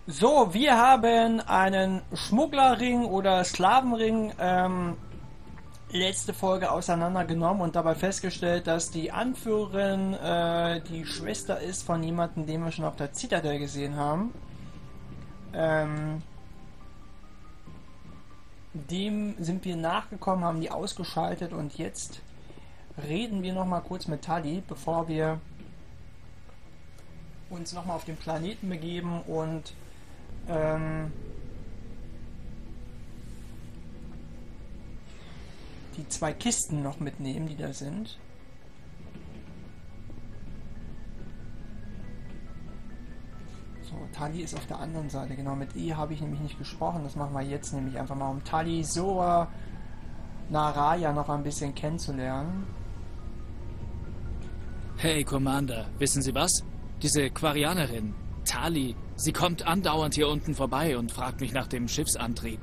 So, wir haben einen Schmugglerring oder Sklavenring letzte Folge auseinandergenommen und dabei festgestellt, dass die Anführerin die Schwester ist von jemandem, den wir schon auf der Citadel gesehen haben. Dem sind wir nachgekommen, haben die ausgeschaltet und jetzt reden wir nochmal kurz mit Tali, bevor wir uns nochmal auf den Planeten begeben und die zwei Kisten noch mitnehmen, die da sind. So, Tali ist auf der anderen Seite. Genau, mit E habe ich nämlich nicht gesprochen. Das machen wir jetzt nämlich einfach mal, um Tali Sora Naraya noch ein bisschen kennenzulernen. Hey, Commander, wissen Sie was? Diese Quarianerin, Tali, sie kommt andauernd hier unten vorbei und fragt mich nach dem Schiffsantrieb.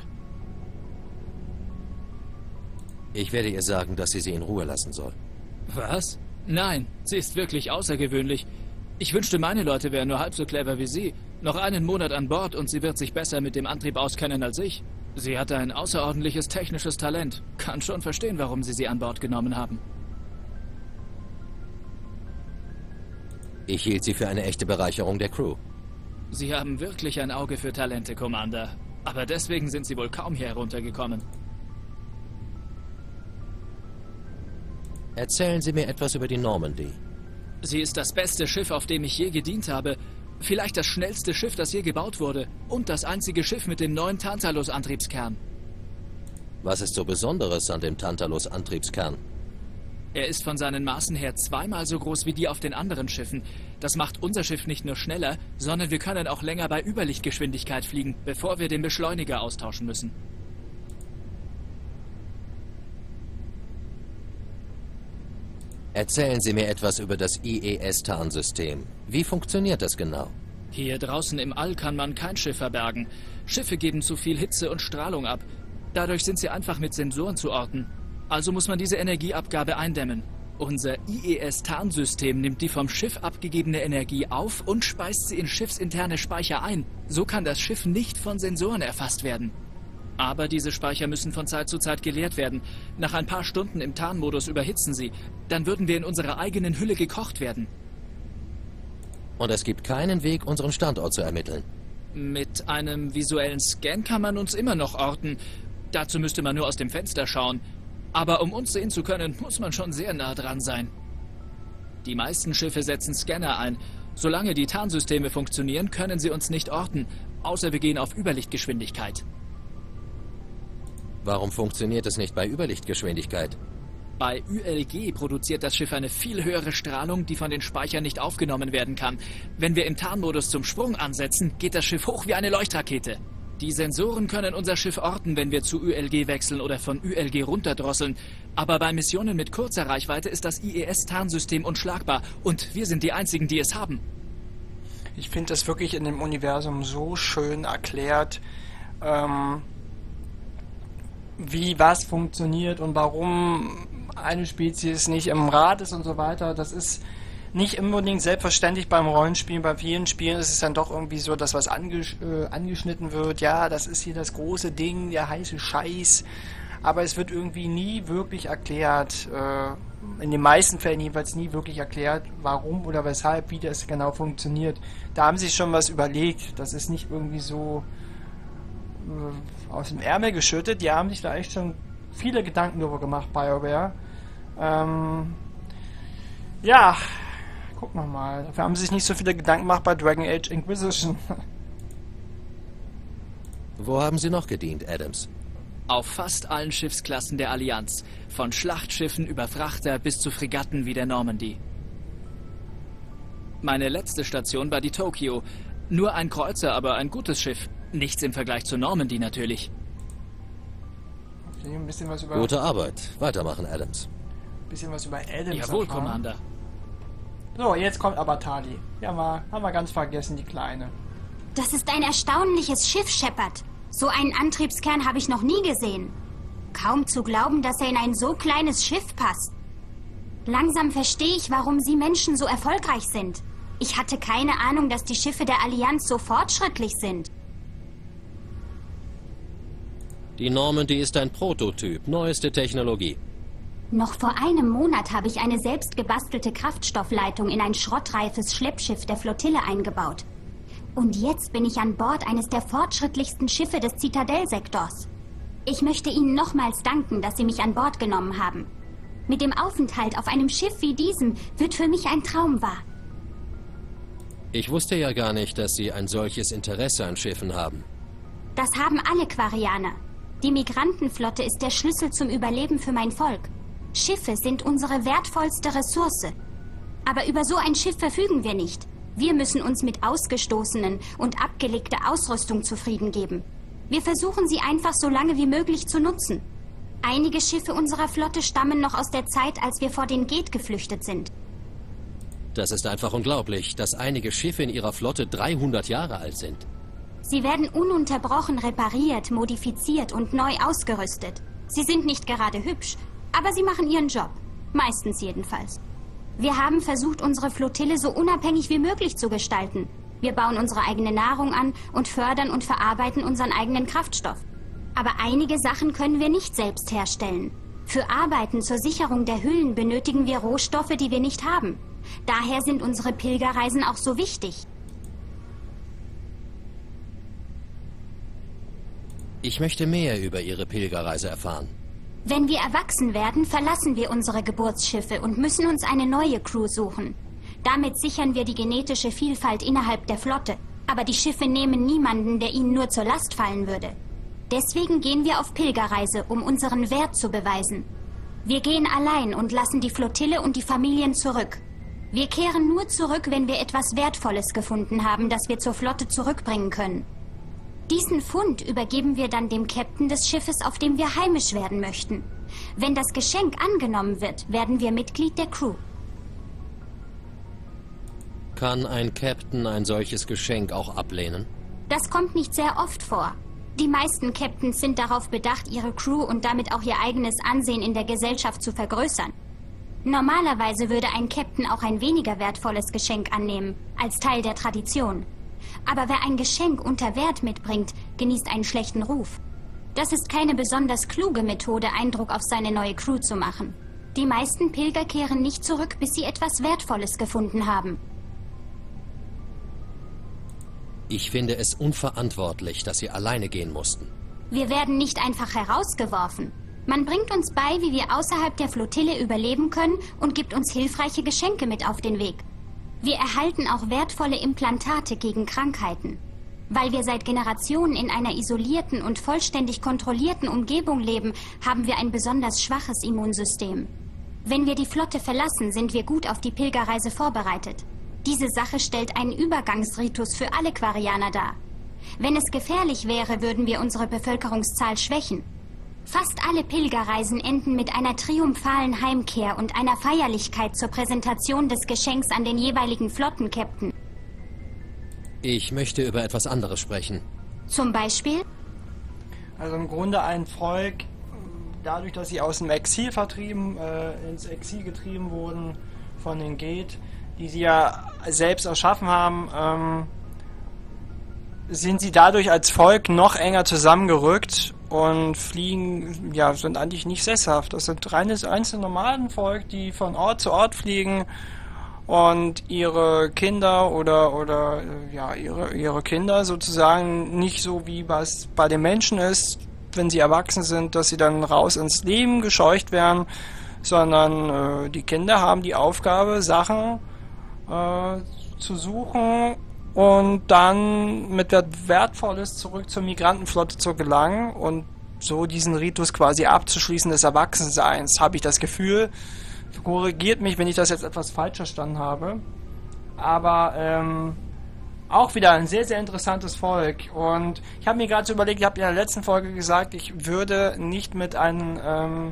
Ich werde ihr sagen, dass sie in Ruhe lassen soll. Was? Nein, sie ist wirklich außergewöhnlich. Ich wünschte, meine Leute wären nur halb so clever wie sie. Noch einen Monat an Bord und sie wird sich besser mit dem Antrieb auskennen als ich. Sie hat ein außerordentliches technisches Talent. Kann schon verstehen, warum sie an Bord genommen haben. Ich hielt sie für eine echte Bereicherung der Crew. Sie haben wirklich ein Auge für Talente, Commander. Aber deswegen sind sie wohl kaum hier heruntergekommen. Erzählen Sie mir etwas über die Normandy. Sie ist das beste Schiff, auf dem ich je gedient habe. Vielleicht das schnellste Schiff, das je gebaut wurde. Und das einzige Schiff mit dem neuen Tantalus-Antriebskern. Was ist so Besonderes an dem Tantalus-Antriebskern? Er ist von seinen Maßen her zweimal so groß wie die auf den anderen Schiffen. Das macht unser Schiff nicht nur schneller, sondern wir können auch länger bei Überlichtgeschwindigkeit fliegen, bevor wir den Beschleuniger austauschen müssen. Erzählen Sie mir etwas über das IES-Tarnsystem. Wie funktioniert das genau? Hier draußen im All kann man kein Schiff verbergen. Schiffe geben zu viel Hitze und Strahlung ab. Dadurch sind sie einfach mit Sensoren zu orten. Also muss man diese Energieabgabe eindämmen. Unser IES-Tarnsystem nimmt die vom Schiff abgegebene Energie auf und speist sie in schiffsinterne Speicher ein. So kann das Schiff nicht von Sensoren erfasst werden. Aber diese Speicher müssen von Zeit zu Zeit geleert werden. Nach ein paar Stunden im Tarnmodus überhitzen sie. Dann würden wir in unserer eigenen Hülle gekocht werden. Und es gibt keinen Weg, unseren Standort zu ermitteln. Mit einem visuellen Scan kann man uns immer noch orten. Dazu müsste man nur aus dem Fenster schauen. Aber um uns sehen zu können, muss man schon sehr nah dran sein. Die meisten Schiffe setzen Scanner ein. Solange die Tarnsysteme funktionieren, können sie uns nicht orten, außer wir gehen auf Überlichtgeschwindigkeit. Warum funktioniert es nicht bei Überlichtgeschwindigkeit? Bei ULG produziert das Schiff eine viel höhere Strahlung, die von den Speichern nicht aufgenommen werden kann. Wenn wir im Tarnmodus zum Sprung ansetzen, geht das Schiff hoch wie eine Leuchtrakete. Die Sensoren können unser Schiff orten, wenn wir zu ULG wechseln oder von ULG runterdrosseln. Aber bei Missionen mit kurzer Reichweite ist das IES-Tarnsystem unschlagbar und wir sind die Einzigen, die es haben. Ich finde das wirklich in dem Universum so schön erklärt, wie was funktioniert und warum eine Spezies nicht im Rat ist und so weiter. Das ist nicht unbedingt selbstverständlich beim Rollenspielen. Bei vielen Spielen ist es dann doch irgendwie so, dass was angeschnitten wird. Ja, das ist hier das große Ding, der heiße Scheiß. Aber es wird irgendwie nie wirklich erklärt, in den meisten Fällen jedenfalls nie wirklich erklärt, warum oder weshalb, wie das genau funktioniert. Da haben sie sich schon was überlegt. Das ist nicht irgendwie so aus dem Ärmel geschüttet. Die haben sich da echt schon viele Gedanken darüber gemacht, BioWare. Ja, gucken wir mal. Dafür haben sie sich nicht so viele Gedanken gemacht bei Dragon Age Inquisition. Wo haben Sie noch gedient, Adams? Auf fast allen Schiffsklassen der Allianz. Von Schlachtschiffen über Frachter bis zu Fregatten wie der Normandy. Meine letzte Station war die Tokyo. Nur ein Kreuzer, aber ein gutes Schiff. Nichts im Vergleich zur Normandy natürlich. Okay, ein bisschen was über... Gute Arbeit. Weitermachen, Adams. Bisschen was über Adams. Jawohl, erfahren. Commander. So, jetzt kommt aber Tali. Ja, haben wir ganz vergessen, die Kleine. Das ist ein erstaunliches Schiff, Shepard. So einen Antriebskern habe ich noch nie gesehen. Kaum zu glauben, dass er in ein so kleines Schiff passt. Langsam verstehe ich, warum Sie Menschen so erfolgreich sind. Ich hatte keine Ahnung, dass die Schiffe der Allianz so fortschrittlich sind. Die Normandy ist ein Prototyp, neueste Technologie. Noch vor einem Monat habe ich eine selbst gebastelte Kraftstoffleitung in ein schrottreifes Schleppschiff der Flottille eingebaut. Und jetzt bin ich an Bord eines der fortschrittlichsten Schiffe des Zitadellsektors. Ich möchte Ihnen nochmals danken, dass Sie mich an Bord genommen haben. Mit dem Aufenthalt auf einem Schiff wie diesem wird für mich ein Traum wahr. Ich wusste ja gar nicht, dass Sie ein solches Interesse an Schiffen haben. Das haben alle Quarianer. Die Migrantenflotte ist der Schlüssel zum Überleben für mein Volk. Schiffe sind unsere wertvollste Ressource. Aber über so ein Schiff verfügen wir nicht. Wir müssen uns mit ausgestoßenen und abgelegter Ausrüstung zufrieden geben. Wir versuchen sie einfach so lange wie möglich zu nutzen. Einige Schiffe unserer Flotte stammen noch aus der Zeit, als wir vor den Geth geflüchtet sind. Das ist einfach unglaublich, dass einige Schiffe in Ihrer Flotte 300 Jahre alt sind. Sie werden ununterbrochen repariert, modifiziert und neu ausgerüstet. Sie sind nicht gerade hübsch, aber sie machen ihren Job. Meistens jedenfalls. Wir haben versucht, unsere Flottille so unabhängig wie möglich zu gestalten. Wir bauen unsere eigene Nahrung an und fördern und verarbeiten unseren eigenen Kraftstoff. Aber einige Sachen können wir nicht selbst herstellen. Für Arbeiten zur Sicherung der Hüllen benötigen wir Rohstoffe, die wir nicht haben. Daher sind unsere Pilgerreisen auch so wichtig. Ich möchte mehr über Ihre Pilgerreise erfahren. Wenn wir erwachsen werden, verlassen wir unsere Geburtsschiffe und müssen uns eine neue Crew suchen. Damit sichern wir die genetische Vielfalt innerhalb der Flotte. Aber die Schiffe nehmen niemanden, der ihnen nur zur Last fallen würde. Deswegen gehen wir auf Pilgerreise, um unseren Wert zu beweisen. Wir gehen allein und lassen die Flottille und die Familien zurück. Wir kehren nur zurück, wenn wir etwas Wertvolles gefunden haben, das wir zur Flotte zurückbringen können. Diesen Fund übergeben wir dann dem Captain des Schiffes, auf dem wir heimisch werden möchten. Wenn das Geschenk angenommen wird, werden wir Mitglied der Crew. Kann ein Captain ein solches Geschenk auch ablehnen? Das kommt nicht sehr oft vor. Die meisten Captains sind darauf bedacht, ihre Crew und damit auch ihr eigenes Ansehen in der Gesellschaft zu vergrößern. Normalerweise würde ein Captain auch ein weniger wertvolles Geschenk annehmen, als Teil der Tradition. Aber wer ein Geschenk unter Wert mitbringt, genießt einen schlechten Ruf. Das ist keine besonders kluge Methode, Eindruck auf seine neue Crew zu machen. Die meisten Pilger kehren nicht zurück, bis sie etwas Wertvolles gefunden haben. Ich finde es unverantwortlich, dass Sie alleine gehen mussten. Wir werden nicht einfach herausgeworfen. Man bringt uns bei, wie wir außerhalb der Flottille überleben können und gibt uns hilfreiche Geschenke mit auf den Weg. Wir erhalten auch wertvolle Implantate gegen Krankheiten. Weil wir seit Generationen in einer isolierten und vollständig kontrollierten Umgebung leben, haben wir ein besonders schwaches Immunsystem. Wenn wir die Flotte verlassen, sind wir gut auf die Pilgerreise vorbereitet. Diese Sache stellt einen Übergangsritus für alle Quarianer dar. Wenn es gefährlich wäre, würden wir unsere Bevölkerungszahl schwächen. Fast alle Pilgerreisen enden mit einer triumphalen Heimkehr und einer Feierlichkeit zur Präsentation des Geschenks an den jeweiligen Flottenkapitän. Ich möchte über etwas anderes sprechen. Zum Beispiel? Also im Grunde ein Volk, dadurch, dass sie aus dem Exil ins Exil getrieben wurden von den Geth, die sie ja selbst erschaffen haben, sind sie dadurch als Volk noch enger zusammengerückt und fliegen, ja, sind eigentlich nicht sesshaft. Das sind reines einzelne Nomadenvolk, die von Ort zu Ort fliegen und ihre Kinder oder ihre Kinder sozusagen nicht so wie was bei den Menschen ist, wenn sie erwachsen sind, dass sie dann raus ins Leben gescheucht werden, sondern die Kinder haben die Aufgabe, Sachen zu suchen und dann mit der Wertvolles zurück zur Migrantenflotte zu gelangen und so diesen Ritus quasi abzuschließen des Erwachsenseins, habe ich das Gefühl. Korrigiert mich, wenn ich das jetzt etwas falsch verstanden habe. Aber auch wieder ein sehr, sehr interessantes Volk. Und ich habe mir gerade so überlegt, ich habe in der letzten Folge gesagt, ich würde nicht mit einem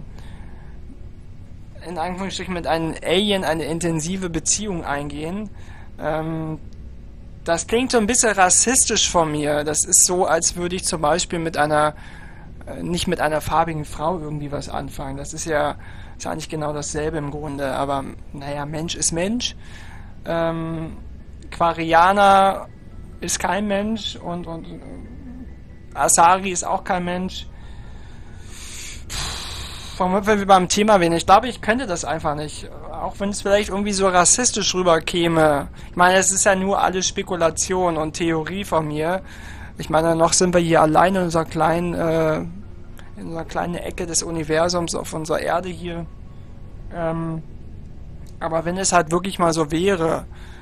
in Anführungsstrichen mit einem Alien eine intensive Beziehung eingehen. Das klingt so ein bisschen rassistisch von mir. Das ist so, als würde ich zum Beispiel nicht mit einer farbigen Frau irgendwie was anfangen. Das ist eigentlich genau dasselbe im Grunde. Aber naja, Mensch ist Mensch. Quarianer ist kein Mensch und Asari ist auch kein Mensch. Womit wir beim Thema wären. Ich glaube, ich könnte das einfach nicht. Auch wenn es vielleicht irgendwie so rassistisch rüberkäme. Ich meine, es ist ja nur alles Spekulation und Theorie von mir. Ich meine, noch sind wir hier allein in unserer kleinen Ecke des Universums auf unserer Erde hier. Aber wenn es halt wirklich mal so wäre,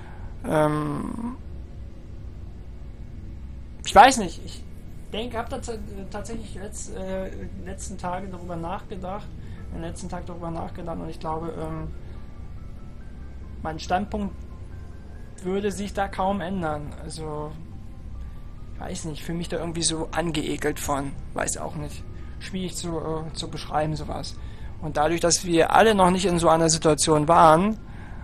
ich weiß nicht, ich habe tatsächlich letzten Tage darüber nachgedacht, und ich glaube, mein Standpunkt würde sich da kaum ändern. Also, ich weiß nicht, ich fühle mich da irgendwie so angeekelt von, weiß auch nicht. Schwierig zu beschreiben, sowas. Und dadurch, dass wir alle noch nicht in so einer Situation waren,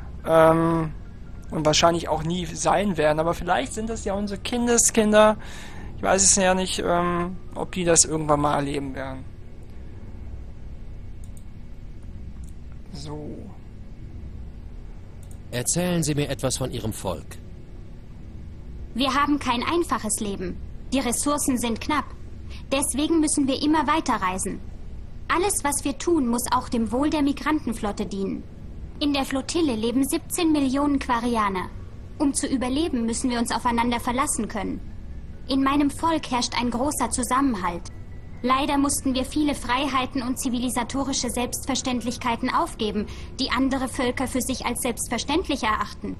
und wahrscheinlich auch nie sein werden, aber vielleicht sind das ja unsere Kindeskinder. Ich weiß es ja nicht, ob die das irgendwann mal erleben werden. So. Erzählen Sie mir etwas von Ihrem Volk. Wir haben kein einfaches Leben. Die Ressourcen sind knapp. Deswegen müssen wir immer weiterreisen. Alles, was wir tun, muss auch dem Wohl der Migrantenflotte dienen. In der Flottille leben 17 Millionen Quarianer. Um zu überleben, müssen wir uns aufeinander verlassen können. In meinem Volk herrscht ein großer Zusammenhalt. Leider mussten wir viele Freiheiten und zivilisatorische Selbstverständlichkeiten aufgeben, die andere Völker für sich als selbstverständlich erachten.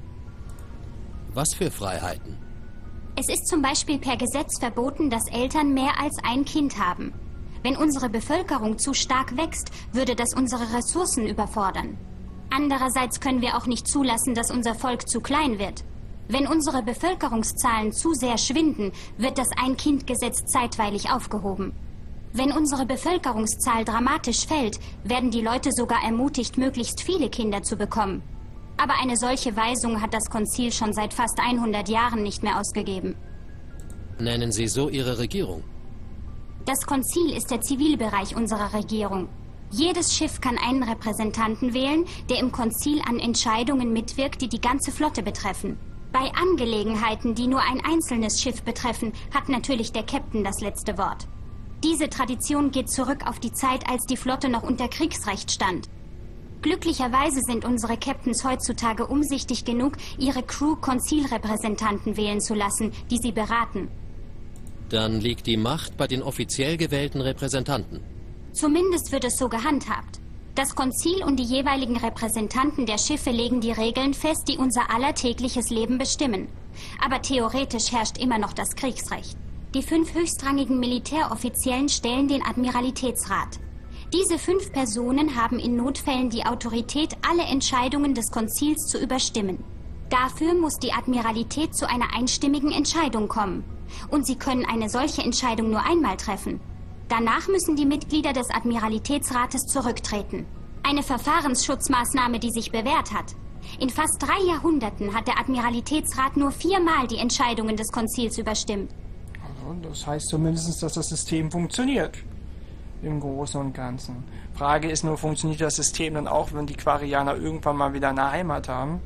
Was für Freiheiten? Es ist zum Beispiel per Gesetz verboten, dass Eltern mehr als ein Kind haben. Wenn unsere Bevölkerung zu stark wächst, würde das unsere Ressourcen überfordern. Andererseits können wir auch nicht zulassen, dass unser Volk zu klein wird. Wenn unsere Bevölkerungszahlen zu sehr schwinden, wird das Ein-Kind-Gesetz zeitweilig aufgehoben. Wenn unsere Bevölkerungszahl dramatisch fällt, werden die Leute sogar ermutigt, möglichst viele Kinder zu bekommen. Aber eine solche Weisung hat das Konzil schon seit fast 100 Jahren nicht mehr ausgegeben. Nennen Sie so Ihre Regierung? Das Konzil ist der Zivilbereich unserer Regierung. Jedes Schiff kann einen Repräsentanten wählen, der im Konzil an Entscheidungen mitwirkt, die die ganze Flotte betreffen. Bei Angelegenheiten, die nur ein einzelnes Schiff betreffen, hat natürlich der Kapitän das letzte Wort. Diese Tradition geht zurück auf die Zeit, als die Flotte noch unter Kriegsrecht stand. Glücklicherweise sind unsere Captains heutzutage umsichtig genug, ihre Crew Konzilrepräsentanten wählen zu lassen, die sie beraten. Dann liegt die Macht bei den offiziell gewählten Repräsentanten. Zumindest wird es so gehandhabt. Das Konzil und die jeweiligen Repräsentanten der Schiffe legen die Regeln fest, die unser aller tägliches Leben bestimmen. Aber theoretisch herrscht immer noch das Kriegsrecht. Die 5 höchstrangigen Militäroffiziellen stellen den Admiralitätsrat. Diese 5 Personen haben in Notfällen die Autorität, alle Entscheidungen des Konzils zu überstimmen. Dafür muss die Admiralität zu einer einstimmigen Entscheidung kommen. Und sie können eine solche Entscheidung nur einmal treffen. Danach müssen die Mitglieder des Admiralitätsrates zurücktreten. Eine Verfahrensschutzmaßnahme, die sich bewährt hat. In fast 3 Jahrhunderten hat der Admiralitätsrat nur 4-mal die Entscheidungen des Konzils überstimmt. Also, das heißt zumindest, dass das System funktioniert. Im Großen und Ganzen. Frage ist nur, funktioniert das System dann auch, wenn die Quarianer irgendwann mal wieder eine Heimat haben?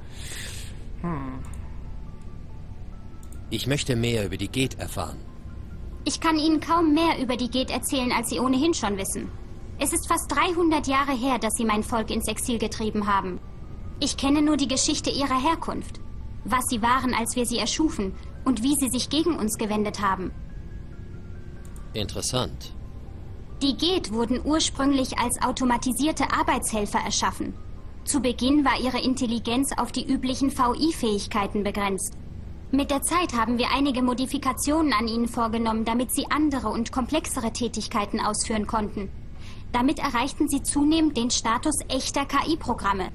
Ich möchte mehr über die Geth erfahren. Ich kann Ihnen kaum mehr über die Geth erzählen, als Sie ohnehin schon wissen. Es ist fast 300 Jahre her, dass Sie mein Volk ins Exil getrieben haben. Ich kenne nur die Geschichte ihrer Herkunft. Was sie waren, als wir sie erschufen und wie sie sich gegen uns gewendet haben. Interessant. Die Geth wurden ursprünglich als automatisierte Arbeitshelfer erschaffen. Zu Beginn war ihre Intelligenz auf die üblichen VI-Fähigkeiten begrenzt. Mit der Zeit haben wir einige Modifikationen an ihnen vorgenommen, damit sie andere und komplexere Tätigkeiten ausführen konnten. Damit erreichten sie zunehmend den Status echter KI-Programme.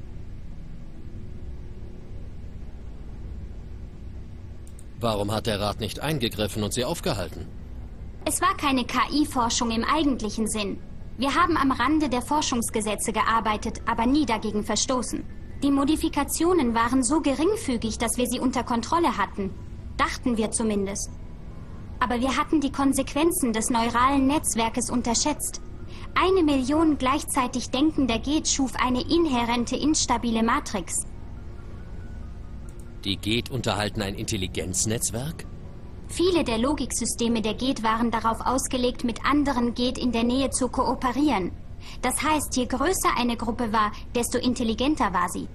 Warum hat der Rat nicht eingegriffen und sie aufgehalten? Es war keine KI-Forschung im eigentlichen Sinn. Wir haben am Rande der Forschungsgesetze gearbeitet, aber nie dagegen verstoßen. Die Modifikationen waren so geringfügig, dass wir sie unter Kontrolle hatten. Dachten wir zumindest. Aber wir hatten die Konsequenzen des neuralen Netzwerkes unterschätzt. 1 Million gleichzeitig denkender Geth schuf eine inhärente, instabile Matrix. Die Geth unterhalten ein Intelligenznetzwerk? Viele der Logiksysteme der Geth waren darauf ausgelegt, mit anderen Geth in der Nähe zu kooperieren. Das heißt, je größer eine Gruppe war, desto intelligenter war sie.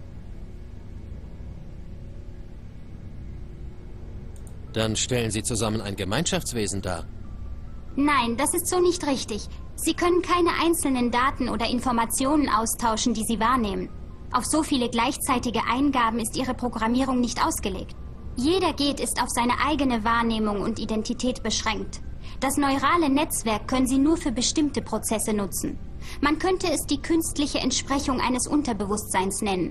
Dann stellen sie zusammen ein Gemeinschaftswesen dar. Nein, das ist so nicht richtig. Sie können keine einzelnen Daten oder Informationen austauschen, die sie wahrnehmen. Auf so viele gleichzeitige Eingaben ist ihre Programmierung nicht ausgelegt. Jeder Geth ist auf seine eigene Wahrnehmung und Identität beschränkt. Das neurale Netzwerk können sie nur für bestimmte Prozesse nutzen. Man könnte es die künstliche Entsprechung eines Unterbewusstseins nennen.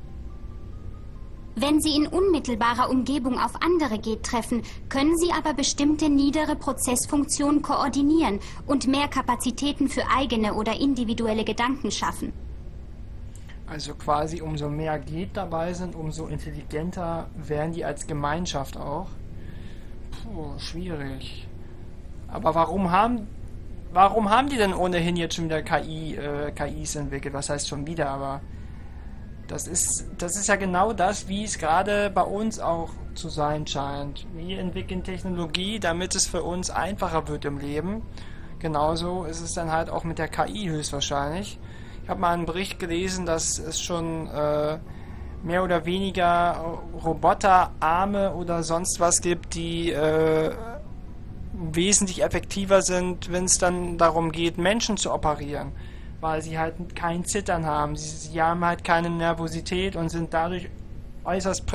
Wenn sie in unmittelbarer Umgebung auf andere Geth treffen, können sie aber bestimmte niedere Prozessfunktionen koordinieren und mehr Kapazitäten für eigene oder individuelle Gedanken schaffen. Also quasi umso mehr Geth dabei sind, umso intelligenter werden die als Gemeinschaft auch. Puh, schwierig. Aber warum haben die denn ohnehin jetzt schon wieder KIs entwickelt? Was heißt schon wieder, aber das ist ja genau das, wie es gerade bei uns auch zu sein scheint. Wir entwickeln Technologie, damit es für uns einfacher wird im Leben. Genauso ist es dann halt auch mit der KI höchstwahrscheinlich. Ich habe mal einen Bericht gelesen, dass es schon mehr oder weniger Roboterarme oder sonst was gibt, die wesentlich effektiver sind, wenn es dann darum geht, Menschen zu operieren. Weil sie halt kein Zittern haben. Sie haben halt keine Nervosität und sind dadurch äußerst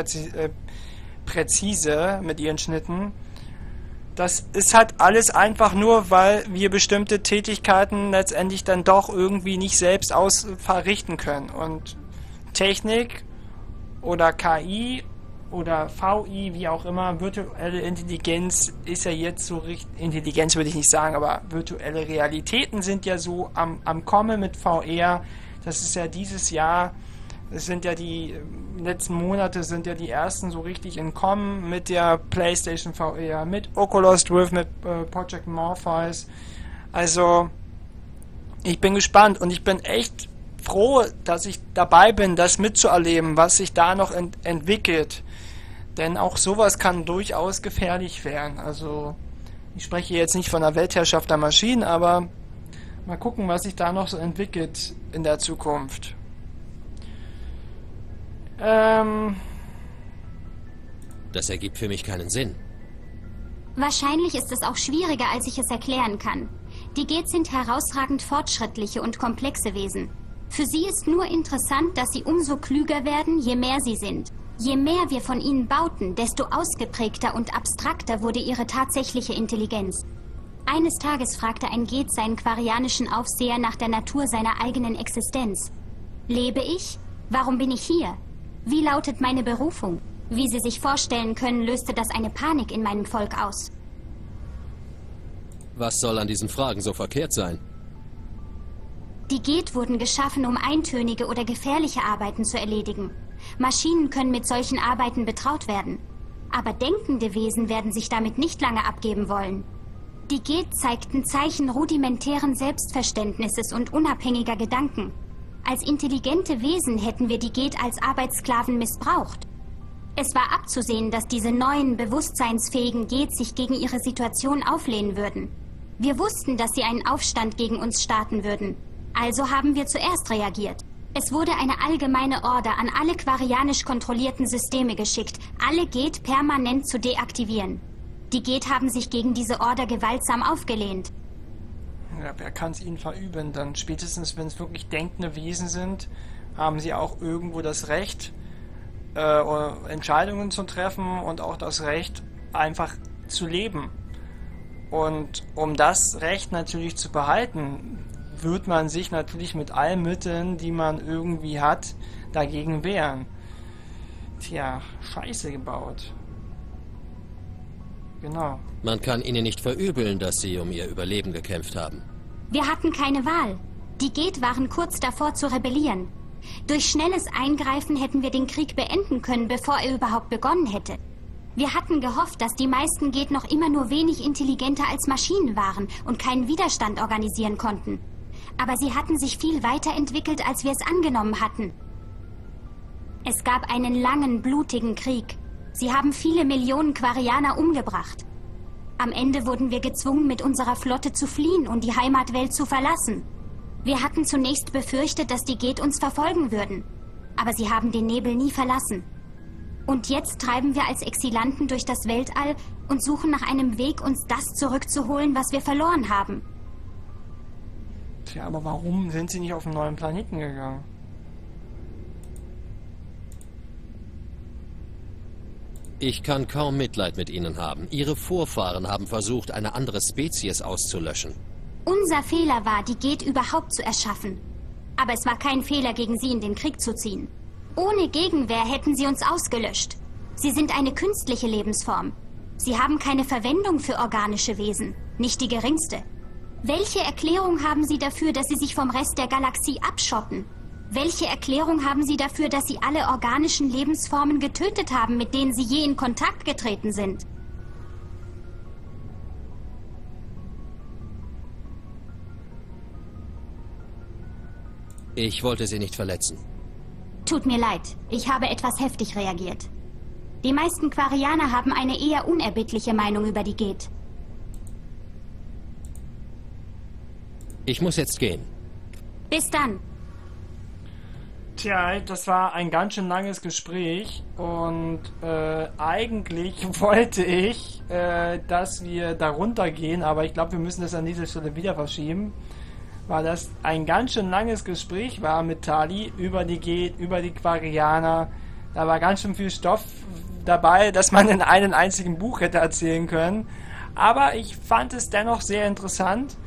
präzise mit ihren Schnitten. Das ist halt alles einfach nur, weil wir bestimmte Tätigkeiten letztendlich dann doch irgendwie nicht selbst verrichten können. Und Technik oder KI oder VI, wie auch immer, virtuelle Intelligenz ist ja jetzt so richtig, Intelligenz würde ich nicht sagen, aber virtuelle Realitäten sind ja so am Kommen mit VR. Das ist ja dieses Jahr, es sind ja die letzten Monate sind ja die ersten so richtig in Kommen mit der PlayStation VR, mit Oculus Rift, mit Project Morpheus. Also ich bin gespannt und ich bin echt froh, dass ich dabei bin, das mitzuerleben, was sich da noch entwickelt. Denn auch sowas kann durchaus gefährlich werden. Also ich spreche jetzt nicht von der Weltherrschaft der Maschinen, aber mal gucken, was sich da noch so entwickelt in der Zukunft. Das ergibt für mich keinen Sinn. Wahrscheinlich ist es auch schwieriger, als ich es erklären kann. Die Geth sind herausragend fortschrittliche und komplexe Wesen. Für sie ist nur interessant, dass sie umso klüger werden, je mehr sie sind. Je mehr wir von ihnen bauten, desto ausgeprägter und abstrakter wurde ihre tatsächliche Intelligenz. Eines Tages fragte ein Geth seinen quarianischen Aufseher nach der Natur seiner eigenen Existenz. Lebe ich? Warum bin ich hier? Wie lautet meine Berufung? Wie Sie sich vorstellen können, löste das eine Panik in meinem Volk aus. Was soll an diesen Fragen so verkehrt sein? Die Geth wurden geschaffen, um eintönige oder gefährliche Arbeiten zu erledigen. Maschinen können mit solchen Arbeiten betraut werden. Aber denkende Wesen werden sich damit nicht lange abgeben wollen. Die Geth zeigten Zeichen rudimentären Selbstverständnisses und unabhängiger Gedanken. Als intelligente Wesen hätten wir die Geth als Arbeitssklaven missbraucht. Es war abzusehen, dass diese neuen, bewusstseinsfähigen Geth sich gegen ihre Situation auflehnen würden. Wir wussten, dass sie einen Aufstand gegen uns starten würden. Also haben wir zuerst reagiert. Es wurde eine allgemeine Order an alle quarianisch kontrollierten Systeme geschickt, alle Geth permanent zu deaktivieren. Die Geth haben sich gegen diese Order gewaltsam aufgelehnt. Ja, wer kann es ihnen verüben? Dann spätestens, wenn es wirklich denkende Wesen sind, haben sie auch irgendwo das Recht, Entscheidungen zu treffen und auch das Recht, einfach zu leben. Und um das Recht natürlich zu behalten, wird man sich natürlich mit allen Mitteln, die man irgendwie hat, dagegen wehren. Tja, Scheiße gebaut. Genau. Man kann ihnen nicht verübeln, dass sie um ihr Überleben gekämpft haben. Wir hatten keine Wahl. Die Geth waren kurz davor zu rebellieren. Durch schnelles Eingreifen hätten wir den Krieg beenden können, bevor er überhaupt begonnen hätte. Wir hatten gehofft, dass die meisten Geth noch immer nur wenig intelligenter als Maschinen waren und keinen Widerstand organisieren konnten. Aber sie hatten sich viel weiterentwickelt, als wir es angenommen hatten. Es gab einen langen, blutigen Krieg. Sie haben viele Millionen Quarianer umgebracht. Am Ende wurden wir gezwungen, mit unserer Flotte zu fliehen und die Heimatwelt zu verlassen. Wir hatten zunächst befürchtet, dass die Geth uns verfolgen würden. Aber sie haben den Nebel nie verlassen. Und jetzt treiben wir als Exilanten durch das Weltall und suchen nach einem Weg, uns das zurückzuholen, was wir verloren haben. Tja, aber warum sind sie nicht auf einen neuen Planeten gegangen? Ich kann kaum Mitleid mit ihnen haben. Ihre Vorfahren haben versucht, eine andere Spezies auszulöschen. Unser Fehler war, die Geth überhaupt zu erschaffen. Aber es war kein Fehler, gegen sie in den Krieg zu ziehen. Ohne Gegenwehr hätten sie uns ausgelöscht. Sie sind eine künstliche Lebensform. Sie haben keine Verwendung für organische Wesen, nicht die geringste. Welche Erklärung haben Sie dafür, dass Sie sich vom Rest der Galaxie abschotten? Welche Erklärung haben Sie dafür, dass Sie alle organischen Lebensformen getötet haben, mit denen Sie je in Kontakt getreten sind? Ich wollte sie nicht verletzen. Tut mir leid, ich habe etwas heftig reagiert. Die meisten Quarianer haben eine eher unerbittliche Meinung über die Geth. Ich muss jetzt gehen. Bis dann. Tja, das war ein ganz schön langes Gespräch und eigentlich wollte ich, dass wir da runtergehen, aber ich glaube, wir müssen das an dieser Stelle wieder verschieben, weil das ein ganz schön langes Gespräch war mit Tali über die Geth, über die Quarianer. Da war ganz schön viel Stoff dabei, dass man in einem einzigen Buch hätte erzählen können. Aber ich fand es dennoch sehr interessant.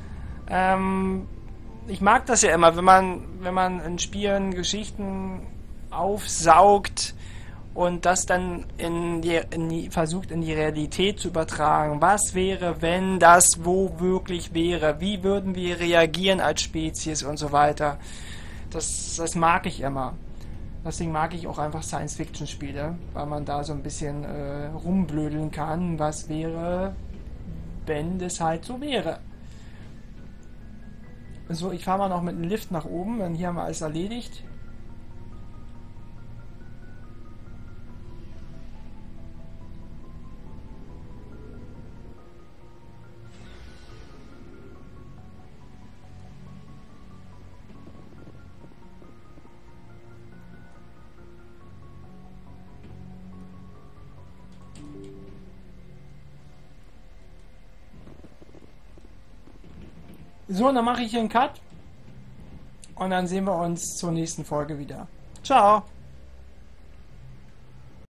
Ich mag das ja immer, wenn man in Spielen Geschichten aufsaugt und das dann versucht in die Realität zu übertragen. Was wäre, wenn das wo wirklich wäre? Wie würden wir reagieren als Spezies und so weiter? Das mag ich immer. Deswegen mag ich auch einfach Science-Fiction-Spiele, weil man da so ein bisschen rumblödeln kann. Was wäre, wenn das halt so wäre? So, ich fahre mal noch mit dem Lift nach oben, denn hier haben wir alles erledigt. So, und dann mache ich hier einen Cut und dann sehen wir uns zur nächsten Folge wieder. Ciao!